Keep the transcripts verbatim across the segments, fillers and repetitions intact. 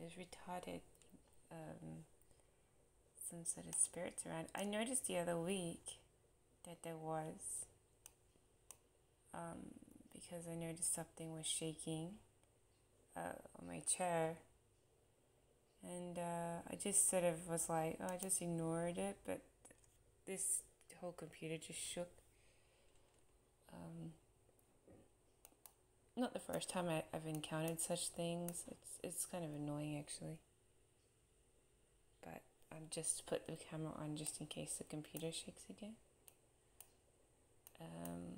there's retarded um, some sort of spirits around. I noticed the other week that there was, um, because I noticed something was shaking uh, on my chair, and uh, I just sort of was like, oh, I just ignored it, but this whole computer just shook. Um, not the first time I, I've encountered such things. It's it's kind of annoying actually. But I just put the camera on just in case the computer shakes again. Um,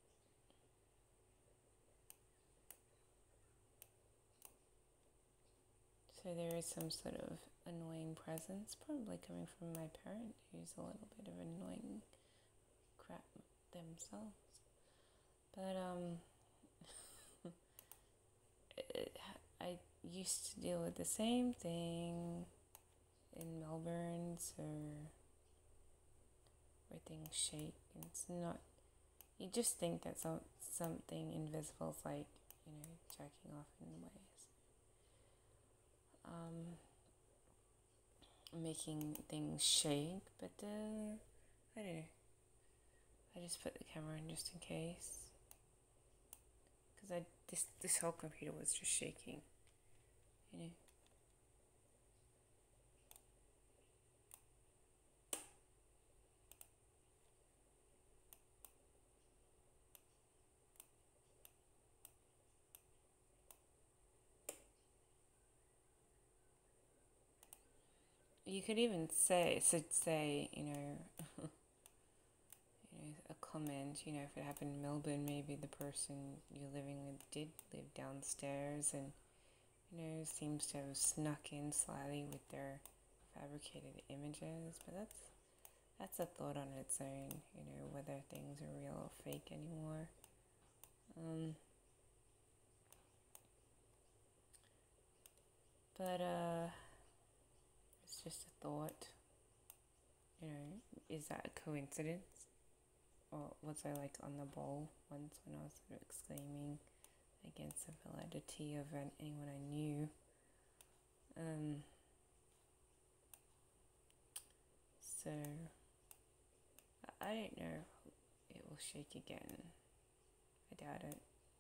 so there is some sort of annoying presence, probably coming from my parent, who's a little bit of annoying crap themselves. But um, it, I used to deal with the same thing in Melbourne, so where things shake, and it's not. You just think that some something invisible is like, you know, jacking off in the waves, um, making things shake. But uh, I don't know. I just put the camera in just in case, because I this this whole computer was just shaking, you know. You could even say, so say, you know, you know, a comment, you know, if it happened in Melbourne, maybe the person you're living with did live downstairs and, you know, seems to have snuck in slyly with their fabricated images. But that's that's a thought on its own, you know, whether things are real or fake anymore. Um, but uh, it's just a thought. You know, is that a coincidence? Or was I like on the ball once when I was sort of exclaiming against the validity of an, anyone I knew? Um, so I don't know if it will shake again. I doubt it.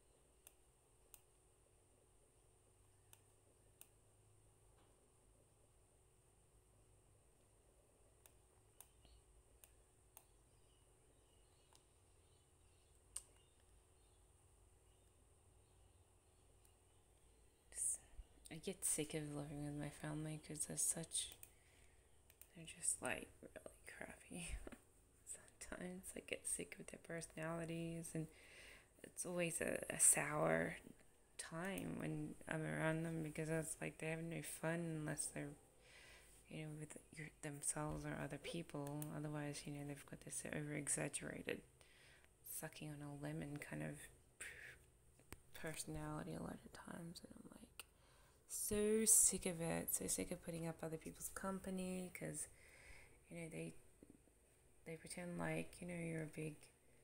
I get sick of living with my family because they're such, they're just like really crappy. Sometimes I get sick with their personalities, and it's always a, a sour time when I'm around them because it's like they have no fun unless they're, you know, with your, themselves or other people. Otherwise, you know, they've got this over exaggerated, sucking on a lemon kind of personality a lot of times, and I'm like so sick of it. So sick of putting up other people's company because, you know, they they pretend like, you know, you're a big,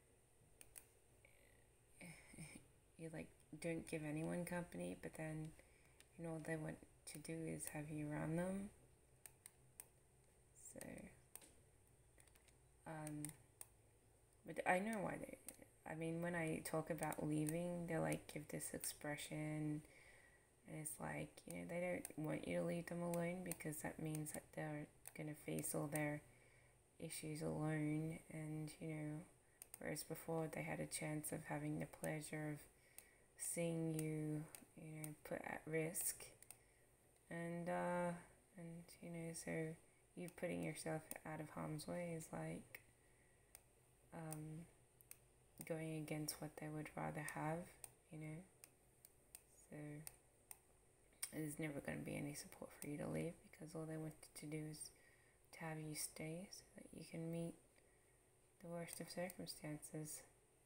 you like don't give anyone company, but then, you know, all they want to do is have you around them. So, um, but I know why they. I mean, when I talk about leaving, they like give this expression, and it's like, you know, they don't want you to leave them alone because that means that they're gonna face all their issues alone, and you know, whereas before they had a chance of having the pleasure of seeing you, you know, put at risk, and uh, and you know, so you putting yourself out of harm's way is like um, going against what they would rather have, you know. So there's never going to be any support for you to leave because all they want to do is to have you stay so that you can meet the worst of circumstances.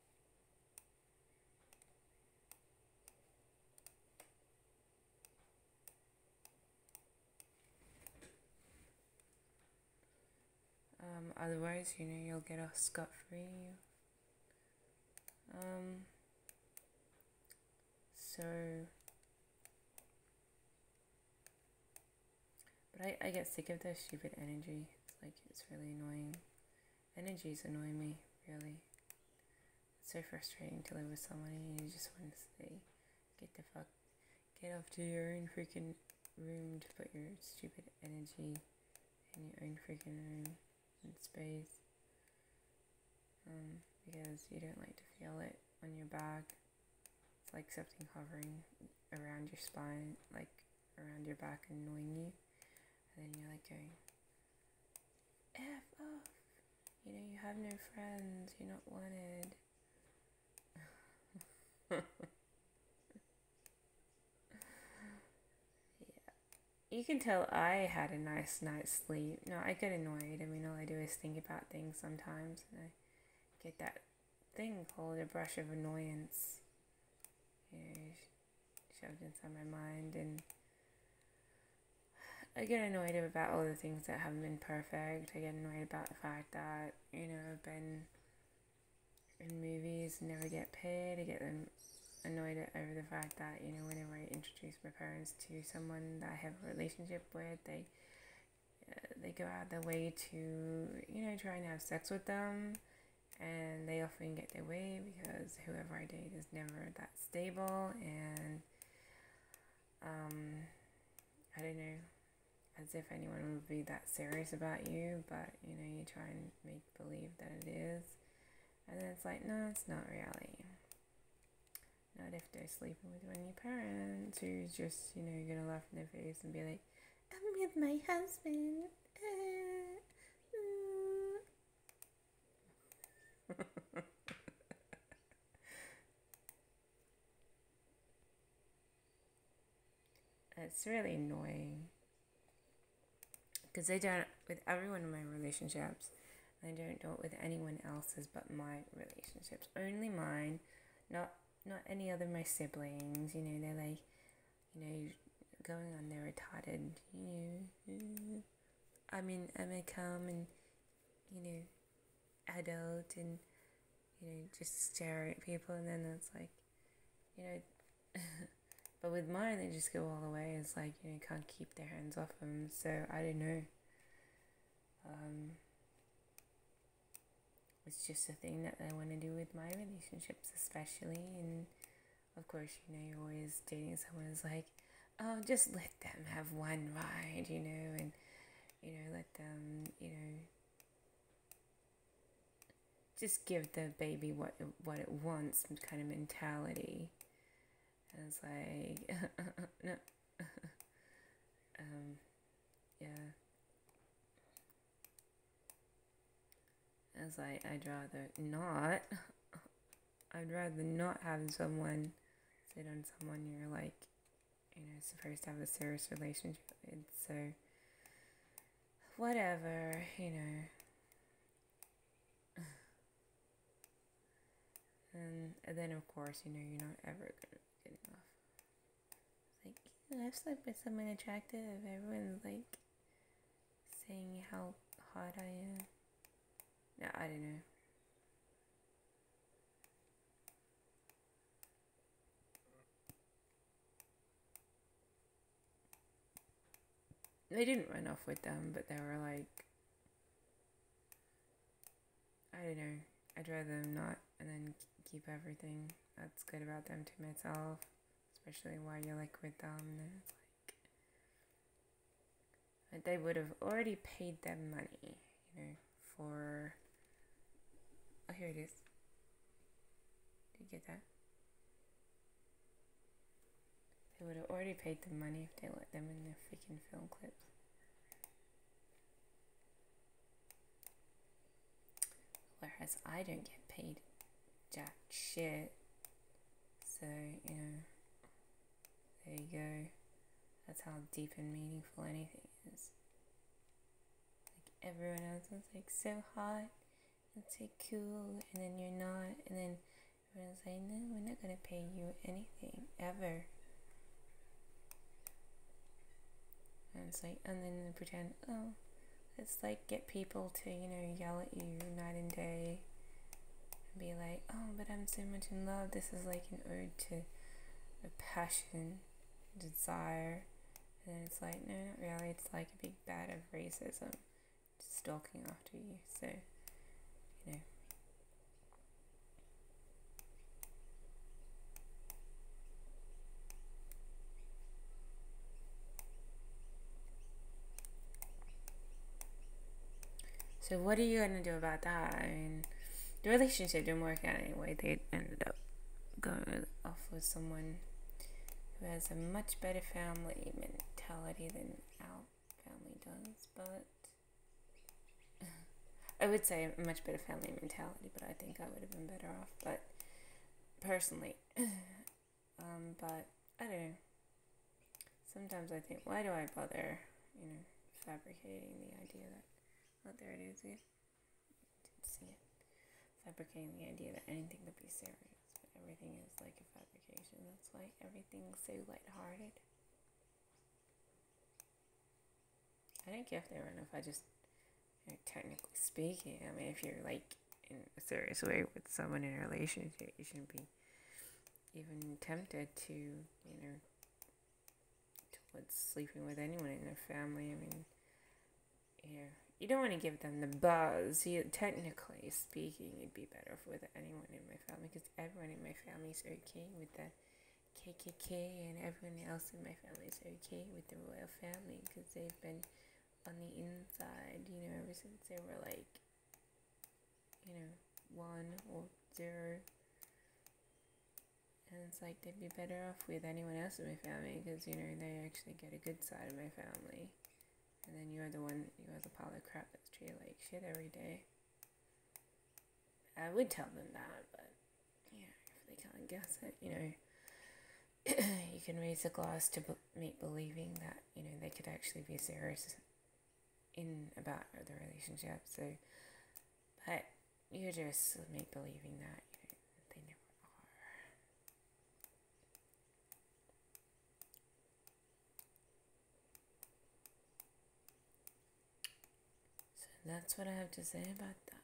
Um, otherwise, you know, you'll get off scot-free. Um, so, I, I get sick of their stupid energy. It's like, it's really annoying. Energies annoy me, really. It's so frustrating to live with someone and you just want to say, get the fuck, get off to your own freaking room to put your stupid energy in your own freaking room and space. Um, because you don't like to feel it on your back. It's like something hovering around your spine, like around your back, annoying you. And then you're like going, F off. You know, you have no friends. You're not wanted. Yeah. You can tell I had a nice night's sleep. No, I get annoyed. I mean, all I do is think about things sometimes. And I get that thing called a brush of annoyance. You know, shoved inside my mind. And I get annoyed about all the things that haven't been perfect. I get annoyed about the fact that, you know, I've been in movies and never get paid. I get annoyed over the fact that, you know, whenever I introduce my parents to someone that I have a relationship with, they uh, they go out their way to, you know, try and have sex with them. And they often get their way because whoever I date is never that stable. And, um, I don't know. As if anyone would be that serious about you, but you know, you try and make believe that it is, and then it's like, no, it's not really. Not if they're sleeping with one of your parents, who's just, you know, you're gonna laugh in their face and be like, I'm with my husband. It's really annoying. Because I don't, with everyone in my relationships, I don't do it with anyone else's but my relationships. Only mine, not not any other of my siblings. You know, they're like, you know, going on their retarded, you know, I mean, I may come and, you know, adult and, you know, just stare at people, and then it's like, you know, but with mine, they just go all the way. It's like, you know, can't keep their hands off them. So I don't know. Um, it's just a thing that I want to do with my relationships, especially. And of course, you know, you're always dating someone who's like, oh, just let them have one ride, you know, and, you know, let them, you know, just give the baby what what it wants kind of mentality. And it's like, no, um, yeah. I was like, I'd rather not. I'd rather not have someone sit on someone you're like, you know, supposed to have a serious relationship with. So, whatever, you know. And, and then, of course, you know, you're not ever gonna get enough. It's like, yeah, I've slept with someone attractive. Everyone's like saying how hot I am. No, I don't know. They didn't run off with them, but they were like, I don't know. I'd rather them not, and then keep everything that's good about them to myself, especially while you're like with them. And it's like, they would have already paid them money, you know, for. Oh, here it is. Did you get that? They would have already paid them money if they let them in their freaking film clips. Whereas I don't get paid jack shit. So, you know, there you go. That's how deep and meaningful anything is. Like, everyone else is like so hot and so cool, and then you're not, and then everyone's like, no, we're not gonna pay you anything ever. And it's like, and then they pretend, oh, let's like get people to, you know, yell at you night and day and be like, oh, but I'm so much in love. This is like an ode to a passion, desire, And then it's like, no, not really. It's like a big bat of racism stalking after you. So, you know. So what are you gonna do about that? I mean, the relationship didn't work out anyway. They ended up going off with someone who has a much better family mentality than our family does. But I would say a much better family mentality, but I think I would have been better off. But personally, um, but I don't know. Sometimes I think, why do I bother, you know, fabricating the idea that, oh, there it is, yeah, didn't see it. Fabricating the idea that anything could be serious, but everything is like a fabrication. That's why everything's so lighthearted. I don't care if they run, if I just, you know, technically speaking, I mean, if you're like in a serious way with someone in a relationship, you shouldn't be even tempted to, you know, towards sleeping with anyone in their family. I mean, you know, you don't want to give them the buzz. You, technically speaking, it'd be better with anyone in my family, because everyone in my family is okay with the K K K, and everyone else in my family is okay with the royal family, because they've been on the inside, you know, ever since they were like, you know, one or zero. And it's like, they'd be better off with anyone else in my family, because, you know, they actually get a good side of my family. And then you're the one, you're the pile of crap that's treated like shit every day. I would tell them that, but, yeah, if they can't guess it, you know, you can raise a glass to be- make believing that, you know, they could actually be serious in about the relationship. So, but you're just make believing that, you know, they never are. So that's what I have to say about that.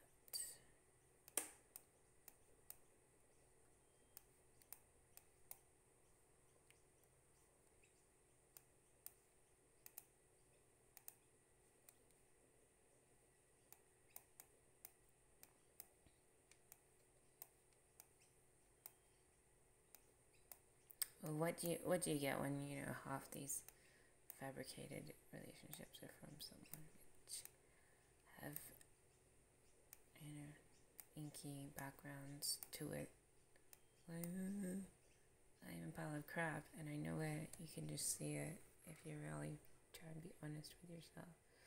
Well, what do you what do you get when, you know, half these fabricated relationships are from someone which have, you know, inky backgrounds to it? Like, I am a pile of crap, and I know it. You can just see it if you really try and be honest with yourself.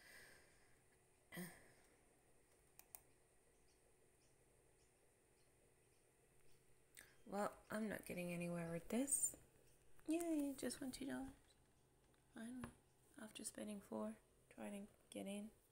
Well, I'm not getting anywhere with this. Yay, just won two dollars. Finally. After spending four trying to get in.